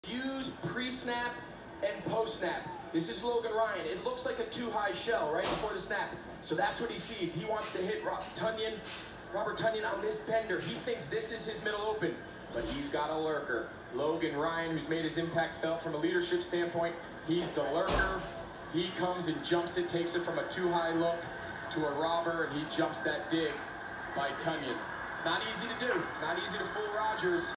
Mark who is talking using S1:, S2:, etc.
S1: Use pre-snap and post-snap. This is Logan Ryan. It looks like a too-high shell right before the snap. So that's what he sees. He wants to hit Robert Tonyan on this bender. He thinks this is his middle open, but he's got a lurker. Logan Ryan, who's made his impact felt from a leadership standpoint, he's the lurker. He comes and jumps it, takes it from a too-high look to a robber, and he jumps that dig by Tonyan. It's not easy to do. It's not easy to fool Rodgers.